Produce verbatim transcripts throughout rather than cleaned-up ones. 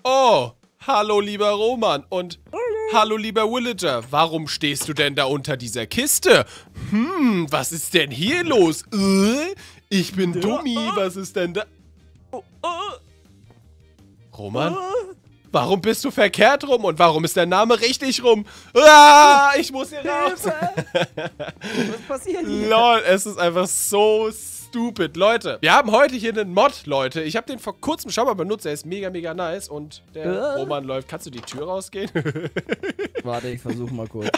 Oh, hallo lieber Roman und hallo lieber Villager. Warum stehst du denn da unter dieser Kiste? Hm, was ist denn hier los? Äh, ich bin Dummi, was ist denn da? Roman? Warum bist du verkehrt rum und warum ist der Name richtig rum? Ah, ich muss hier raus. Was passiert hier? Lol, es ist einfach so stupid. Leute, wir haben heute hier einen Mod, Leute. Ich habe den vor kurzem schon mal benutzt. Er ist mega, mega nice. Und der äh? Roman läuft. Kannst du die Tür rausgehen? Warte, ich versuche mal kurz.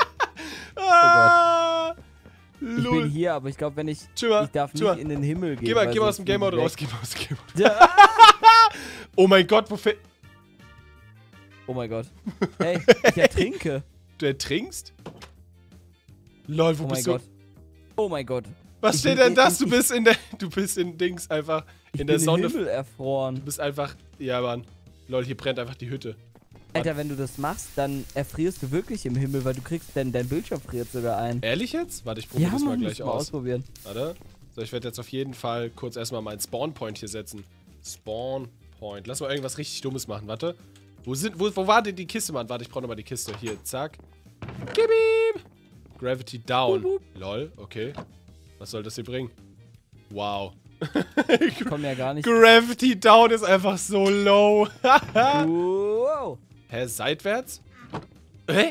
ah, Ich Lul. bin hier, aber ich glaube, wenn ich... Tschüma, Ich darf nicht tschüma. in den Himmel gehen. Geh mal, weil geh mal aus dem sonst Game Mode fliege raus. ich Geh mal aus dem Game Mode. weg. Ja. Oh mein Gott, wo fällt... Oh mein Gott. Hey, ich ertrinke. Du ertrinkst? Lol, wo Oh mein bist Gott. du? Oh mein Gott. Was Ich steht bin denn in- das? Du ich- bist in der... Du bist in Dings einfach... Ich In bin der Sonne... im Himmel erfroren. Du bist einfach... Ja, Mann. Lol, hier brennt einfach die Hütte. Alter, wenn du das machst, dann erfrierst du wirklich im Himmel, weil du kriegst, denn dein Bildschirm friert sogar ein. Ehrlich jetzt? Warte, ich probiere Ja, das mal Mann, gleich musst du mal aus. ausprobieren. Warte. So, ich werde jetzt auf jeden Fall kurz erstmal meinen Spawn-Point hier setzen. Spawn-Point. Lass mal irgendwas richtig Dummes machen. Warte. Wo sind, wo, wo war denn die Kiste, Mann? Warte, ich brauche nochmal die Kiste. Hier, zack. Gib ihm! Gravity down. Wup, Lol, okay. Was soll das hier bringen? Wow. Ich komm ja gar nicht. Gravity down ist einfach so low. Wow. Hä, seitwärts? Hä?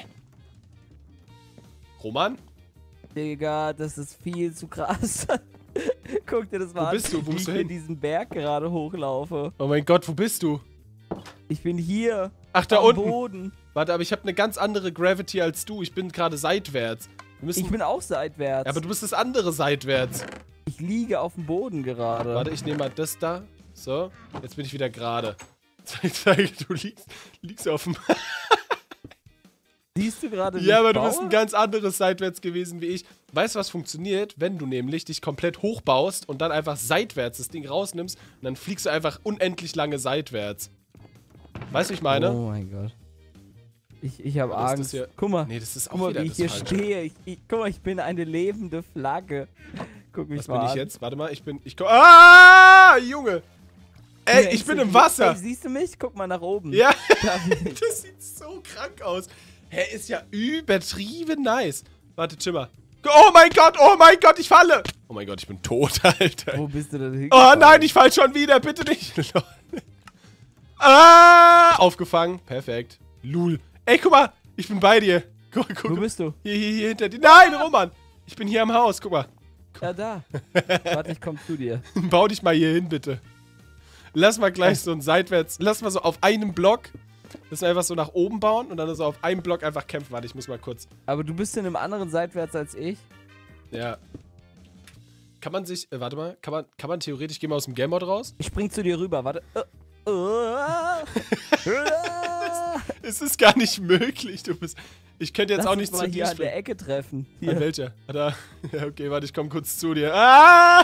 Roman? Digga, das ist viel zu krass. Guck dir das mal Wo an, bist du? Wo wie bist ich du hier hin? diesen Berg gerade hochlaufe. Oh mein Gott, wo bist du? Ich bin hier. Ach, da am unten. Boden. Warte, aber ich habe eine ganz andere Gravity als du. Ich bin gerade seitwärts. Wir müssen... Ich bin auch seitwärts. Ja, aber du bist das andere seitwärts. Ich liege auf dem Boden gerade. Warte, ich nehme mal das da. So, jetzt bin ich wieder gerade. Zeig, zeig, du liegst, liegst auf dem... Siehst du gerade, wie Ja, ich aber du baue? bist ein ganz anderes seitwärts gewesen wie ich. Weißt du, was funktioniert? Wenn du nämlich dich komplett hochbaust und dann einfach seitwärts das Ding rausnimmst und dann fliegst du einfach unendlich lange seitwärts. Weißt du, wie ich meine? Oh mein Gott. Ich, ich habe Oder ist das Angst. hier- Guck mal, Nee, das ist auch guck mal, wieder wie ich das hier Falsche. stehe. Ich, ich, guck mal, ich bin eine lebende Flagge. Guck mich Was mal bin ich an. jetzt? Warte mal, ich bin... Ich komm, ah, Junge! Ey, Hier, ich bin sehe- im Wasser! Hey, siehst du mich? Guck mal nach oben. Ja, Da bin ich. das sieht so krank aus. Hä, ist ja übertrieben nice. Warte, chill mal. Oh mein Gott, oh mein Gott, ich falle! Oh mein Gott, ich bin tot, Alter. Wo bist du denn Oh hingefallen? nein, ich fall schon wieder, bitte nicht. ah, aufgefangen, perfekt. Lul. Ey, guck mal, ich bin bei dir. Guck, guck. Wo bist du? Hier, hier, hier hinter dir. Nein, Roman, ich bin hier am Haus, guck mal. Ja, da. Warte, ich komm zu dir. Bau dich mal hier hin, bitte. Lass mal gleich so ein seitwärts, lass mal so auf einem Block, lass mal einfach so nach oben bauen und dann so auf einem Block einfach kämpfen. Warte, ich muss mal kurz, Aber du bist in einem anderen seitwärts als ich. ja. Kann man sich, äh, warte mal, kann man, kann man theoretisch, gehen wir aus dem Game Mode raus? Ich spring zu dir rüber, warte. Äh, äh, äh. Es ist gar nicht möglich, du bist, ich könnte jetzt Lass auch uns nicht mal zu dir hier an springen. der Ecke treffen. An Hier. welcher? Ah, da. Ja, okay, warte, ich komm kurz zu dir. Ah!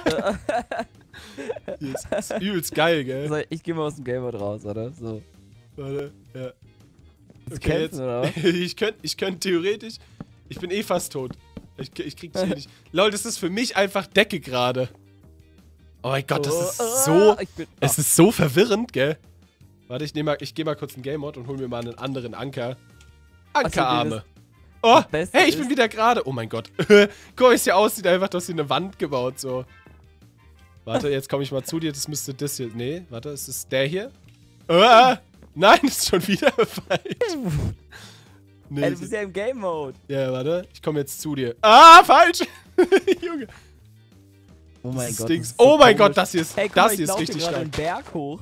Hier ist, ist übelst geil, gell? So, ich gehe mal aus dem Game Mode raus, oder? So. Warte, ja. Jetzt Okay, kämpfen, oder was? ich könnte ich könnt theoretisch. Ich bin eh fast tot. Ich, ich krieg dich hier nicht. Lol, das ist für mich einfach Decke gerade. Oh mein Gott, das ist Oh, so. ich bin, Es ist so verwirrend, gell? Warte, ich, nehm mal, ich geh mal kurz in Game Mode und hol mir mal einen anderen Anker. Ankerarme. Oh, das Beste hey, ich bin ist- wieder gerade. Oh mein Gott. Guck, wie es hier aussieht. Einfach, du hast hier eine Wand gebaut, so. Warte, jetzt komme ich mal zu dir. Das müsste das hier. Nee, warte, ist es der hier? Ah, nein, ist schon wieder falsch. Nee, Ey, du bist ja im Game Mode. ja, warte. Ich komme jetzt zu dir. Ah, falsch. Junge. Oh mein Das Gott. Dings- das ist so oh mein komisch. Gott, das hier ist, Hey, guck das mal, hier ich ist laufe richtig gerade stark. den Berg hoch.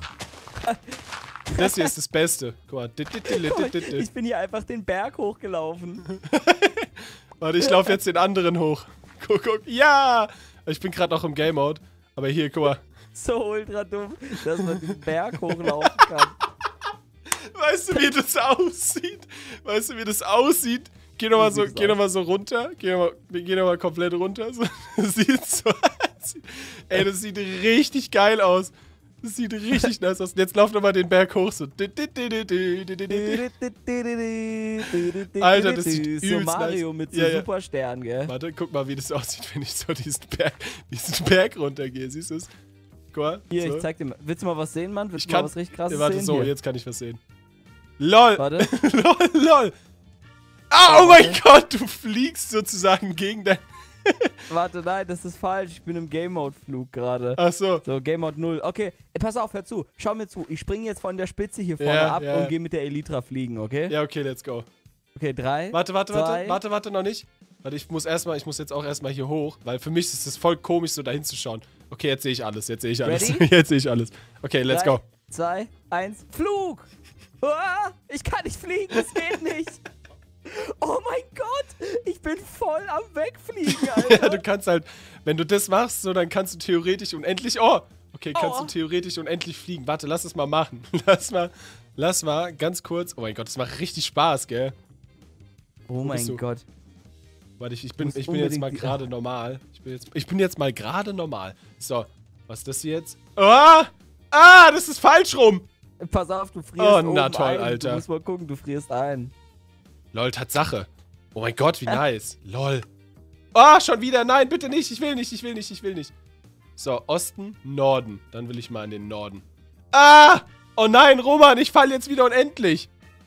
Das hier ist das Beste. Guck mal. Dit, dit, dit, Guck mal, dit, dit, dit. ich bin hier einfach den Berg hochgelaufen. Warte, ich laufe jetzt den anderen hoch. Guck, guck. Ja! Ich bin gerade noch im Game Mode. Aber hier, guck mal. So ultra dumm, dass man den Berg hochlaufen kann. Weißt du, wie das aussieht? Weißt du, wie das aussieht? Geh nochmal Wie so, sieht's geh noch aus? mal so runter. Geh nochmal noch mal komplett runter. So, das sieht so aus. Ey, das sieht richtig geil aus. Das sieht richtig nice aus. Und jetzt lauf nochmal den Berg hoch. So. Alter, das sieht So übelst Mario nice. mit so Ja, ja. Supersternen, gell? Warte, guck mal, wie das aussieht, wenn ich so diesen Berg, diesen Berg runtergehe. Siehst du es? Guck mal. Hier, so. ich zeig dir mal. Willst du mal was sehen, Mann? Willst Ich du mal kann, was richtig krasses ja, warte, sehen? so, Hier. jetzt kann ich was sehen. LOL. Warte. lol, lol. Ah, oh mein Gott, du fliegst sozusagen gegen dein... Warte, nein, das ist falsch. Ich bin im Game-Mode-Flug gerade. Ach so. So, Game-Mode null. Okay, ey, pass auf, hör zu. Schau mir zu. Ich springe jetzt von der Spitze hier vorne Ja, ab ja. und gehe mit der Elytra fliegen, okay? Ja, okay, let's go. Okay, drei. Warte, warte, zwei. warte, warte, warte, noch nicht. Warte, ich muss erstmal, ich muss jetzt auch erstmal hier hoch, weil für mich ist es voll komisch, so dahin zu schauen. Okay, jetzt sehe ich alles, jetzt sehe ich alles. Ready? Jetzt sehe ich alles. Okay, let's drei, go. zwei, eins, Flug! Ah, ich kann nicht fliegen, das geht nicht. Oh mein Gott, ich bin voll am Wegfliegen, Alter. Ja, du kannst halt, wenn du das machst, so, dann kannst du theoretisch unendlich, oh, okay, kannst Aua. du theoretisch unendlich fliegen. Warte, lass es mal machen. Lass mal, lass mal, ganz kurz. Oh mein Gott, das macht richtig Spaß, gell? Oh mein bist du? Gott. Warte, ich, ich bin, musst ich bin jetzt mal unbedingt- gerade normal. Ich bin, jetzt, ich bin jetzt mal gerade normal. So, was ist das hier jetzt? Ah! Ah, das ist falsch rum! Pass auf, du frierst Oh, oben na toll, ein. Alter. Du musst mal gucken, du frierst ein. Lol, Tatsache. Oh mein Gott, wie nice. Lol. Ah, schon wieder. Nein, bitte nicht. Ich will nicht, ich will nicht, ich will nicht. So, Osten, Norden. Dann will ich mal in den Norden. Ah! Oh nein, Roman, ich falle jetzt wieder unendlich.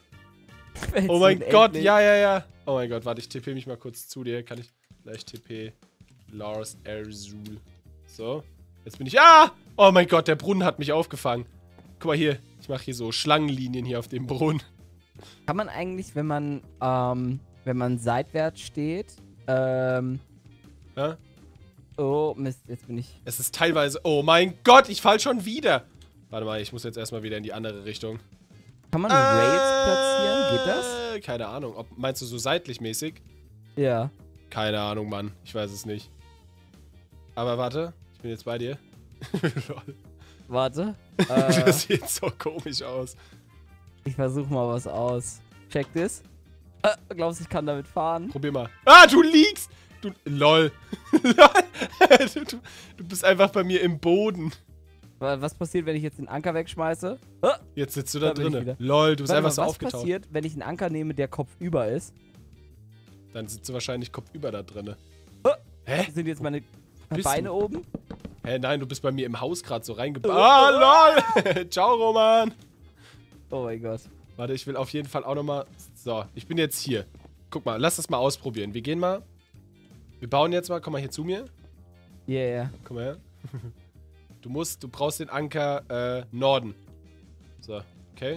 Oh mein Gott, ja, ja, ja. Oh mein Gott, warte, ich tippe mich mal kurz zu dir. Kann ich gleich T P Lars Erzul. So, jetzt bin ich... Ah! Oh mein Gott, der Brunnen hat mich aufgefangen. Guck mal hier, ich mache hier so Schlangenlinien hier auf dem Brunnen. Kann man eigentlich, wenn man, ähm, wenn man seitwärts steht, ähm... Ja? Oh, Mist, jetzt bin ich... Es ist teilweise... Oh mein Gott, ich fall schon wieder. Warte mal, ich muss jetzt erstmal wieder in die andere Richtung. Kann man Rails platzieren? Geht das? Äh, Keine Ahnung. Ob, meinst du so seitlich mäßig? Ja. Keine Ahnung, Mann. Ich weiß es nicht. Aber warte, ich bin jetzt bei dir. Lol. Warte. Äh, Das sieht so komisch aus. ich versuch mal was aus. Check this. Äh, glaubst du, ich kann damit fahren? Probier mal. Ah, du liegst! Du, lol. Lol. Du, du, du bist einfach bei mir im Boden. Wa- Was passiert, wenn ich jetzt den Anker wegschmeiße? Äh, Jetzt sitzt du da, Da bin ich drinne. wieder. Lol, du bist warte einfach mal, so was aufgetaucht. passiert, wenn ich einen Anker nehme, der kopfüber ist? Dann sitzt du wahrscheinlich kopfüber da drinne. Äh, Hä? Sind jetzt meine Bist Beine du? oben? Hä, nein, du bist bei mir im Haus gerade so reingebaut. Ah, lol! Ciao, Roman! Oh mein Gott. Warte, ich will auf jeden Fall auch nochmal... So, ich bin jetzt hier. Guck mal, lass das mal ausprobieren. Wir gehen mal... Wir bauen jetzt mal... Komm mal hier zu mir. Yeah. Komm mal her. Du musst... Du brauchst den Anker, äh, Norden. So, okay.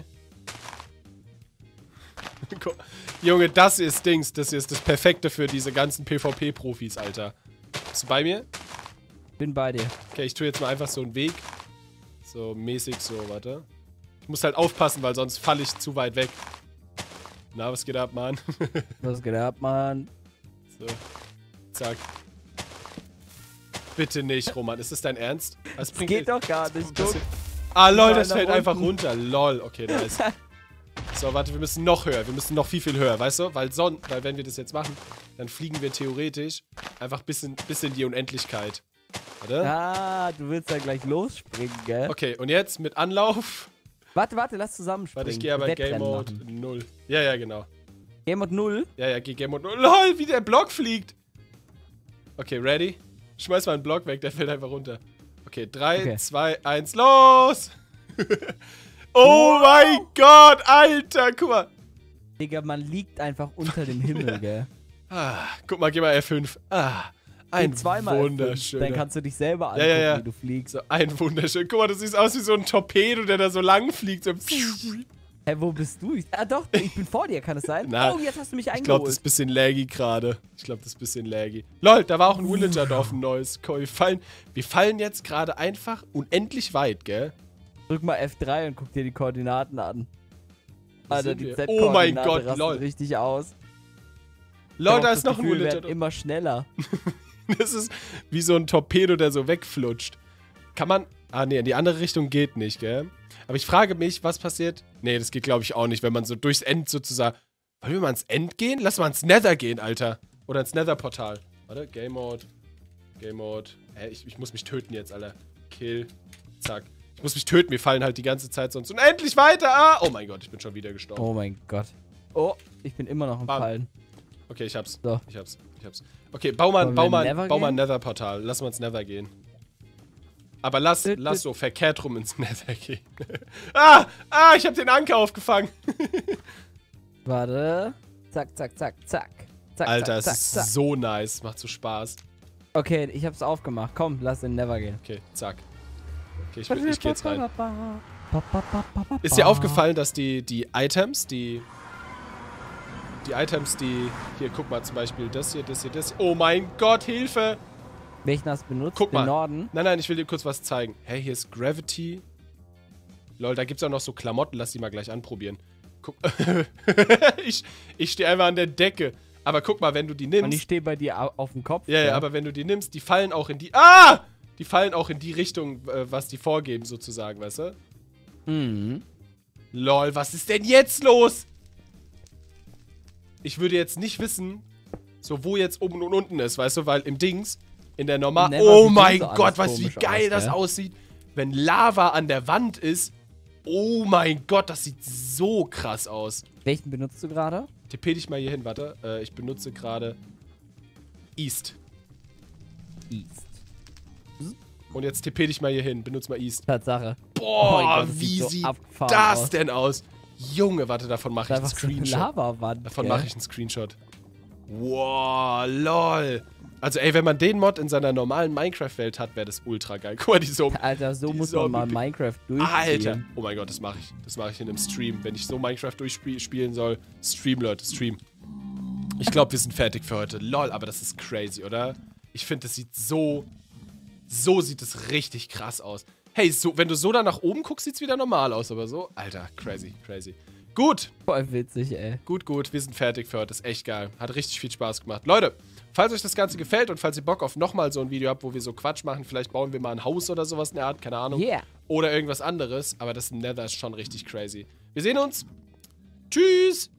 Guck. Junge, das ist Dings. Das ist das Perfekte für diese ganzen PvP-Profis, Alter. Bist du bei mir? Bin bei dir. Okay, ich tue jetzt mal einfach so einen Weg. So mäßig so, warte. Ich muss halt aufpassen, weil sonst falle ich zu weit weg. Na, was geht ab, Mann? Was geht ab, Mann? So. Zack. Bitte nicht, Roman. Ist das dein Ernst? Das Das geht doch gar nicht. das Guck. Ah, lol, Mal das nach fällt einfach unten. runter. Lol, okay, nice. So, warte, wir müssen noch höher. Wir müssen noch viel, viel höher, weißt du? Weil, son weil wenn wir das jetzt machen, dann fliegen wir theoretisch einfach bis in, bis in die Unendlichkeit. Warte. Ah, du willst da gleich losspringen, gell? Okay, und jetzt mit Anlauf. Warte, warte, lass zusammenspringen. Warte, ich gehe aber in Game Wettrennen Mode machen. null. Ja, ja, genau. Game Mode null? Ja, ja, geh Game Mode null. LOL, wie der Block fliegt. Okay, ready? Schmeiß mal einen Block weg, der fällt einfach runter. Okay, drei, zwei, eins, los! Oh mein Gott, Alter, guck mal. Digga, man liegt einfach unter dem Himmel, gell? Ah, guck mal, geh mal F fünf. Ah, ein Geh zweimal wunderschöner. Dann kannst du dich selber Ja, angucken, ja, ja. wie du fliegst. So, ein wunderschön. Guck mal, du siehst aus wie so ein Torpedo, der da so lang fliegt. So. Hä, wo bist du? Ich, ah doch, ich bin vor dir, kann es sein? Na, oh, jetzt hast du mich Ich glaube, das eingeholt. ist ein bisschen laggy gerade. Ich glaube, das ist ein bisschen laggy. Lol, da war auch ein Villager-Dorf, ein neues. Komm, wir fallen, wir fallen jetzt gerade einfach unendlich weit, gell? Drück mal F drei und guck dir die Koordinaten an. Wo Alter, sind die wir? Z-Koordinate Oh mein Gott, rasten lol. richtig aus. Lol, Ich da hab ist das noch ein Gefühl, wir werden Villager-Dorf. immer schneller. Das ist wie so ein Torpedo, der so wegflutscht. Kann man... Ah, nee, in die andere Richtung geht nicht, gell? Aber ich frage mich, was passiert... Nee, das geht, glaube ich, auch nicht, wenn man so durchs End sozusagen... Wollen wir mal ins End gehen? Lass mal ins Nether gehen, Alter. Oder ins Nether-Portal. Warte, Game Mode. Game Mode. Hä, ich, ich muss mich töten jetzt, Alter. Kill. Zack. Ich muss mich töten, wir fallen halt die ganze Zeit sonst unendlich weiter. Ah! Oh mein Gott, ich bin schon wieder gestorben. Oh mein Gott. Oh, ich bin immer noch im Bam. Fallen. Okay, ich hab's. So. Ich hab's. Ich hab's. Okay, bau mal, Wollen bau wir mal, Nether bau mal ein gehen? Nether-Portal. Lass mal ins Nether gehen. Aber lass, lass so verkehrt rum ins Nether gehen. ah, ah, ich hab den Anker aufgefangen. Warte. Zack, zack, zack, zack. zack Alter, zack, es ist zack, zack. so nice. Macht so Spaß. Okay, ich hab's aufgemacht. Komm, lass in Never gehen. Okay, zack. Okay, ich, ich geh jetzt rein. Ist dir Ah. aufgefallen, dass die, die Items, die... Die Items, die... Hier, guck mal, zum Beispiel das hier, das hier, das hier. Oh mein Gott, Hilfe! Welchen hast du benutzt? Guck Den mal. Norden? Nein, nein, ich will dir kurz was zeigen. Hey, hier ist Gravity. Lol, da gibt's auch noch so Klamotten. Lass die mal gleich anprobieren. Guck. ich ich stehe einfach an der Decke. Aber guck mal, wenn du die nimmst... Und ich stehe bei dir au- auf dem Kopf. Ja, ja, aber wenn du die nimmst, die fallen auch in die... Ah! Die fallen auch in die Richtung, äh, was die vorgeben, sozusagen, weißt du? Mhm. Lol, was ist denn jetzt los? Ich würde jetzt nicht wissen, so wo jetzt oben und unten ist, weißt du? Weil im Dings, in der normalen... Never Oh sieht mein so alles Gott, weißt du, wie komisch geil aus, das gell? aussieht? Wenn Lava an der Wand ist. Oh mein Gott, das sieht so krass aus. Welchen benutzt du gerade? T P dich mal hier hin, warte. Äh, ich benutze gerade East. East. Und jetzt T P dich mal hier hin. Benutze mal East. Tatsache. Boah, Oh mein Gott, das wie sieht so sieht abgefahren das aus. denn aus? Junge, warte, davon mache ich einen Einfach so eine Screenshot. Lavawand. Davon gell? mache ich einen Screenshot. Wow, lol. Also ey, wenn man den Mod in seiner normalen Minecraft-Welt hat, wäre das ultra geil. Guck mal, die so... Alter, so die muss man mal Zombie- Minecraft durchspielen. Alter. Oh mein Gott, das mache ich. Das mache ich in einem Stream. Wenn ich so Minecraft durchspielen soll. Stream, Leute, Stream. Ich glaube, wir sind fertig für heute. Lol, aber das ist crazy, oder? Ich finde, das sieht so... So sieht es richtig krass aus. Hey, so, wenn du so da nach oben guckst, sieht es wieder normal aus, aber so... Alter, crazy, crazy. Gut, Voll witzig, ey. gut, gut. Wir sind fertig für heute. Das ist echt geil. Hat richtig viel Spaß gemacht. Leute, falls euch das Ganze gefällt und falls ihr Bock auf nochmal so ein Video habt, wo wir so Quatsch machen, vielleicht bauen wir mal ein Haus oder sowas in der Art, keine Ahnung. Yeah. Oder irgendwas anderes, aber das Nether ist schon richtig crazy. Wir sehen uns. Tschüss.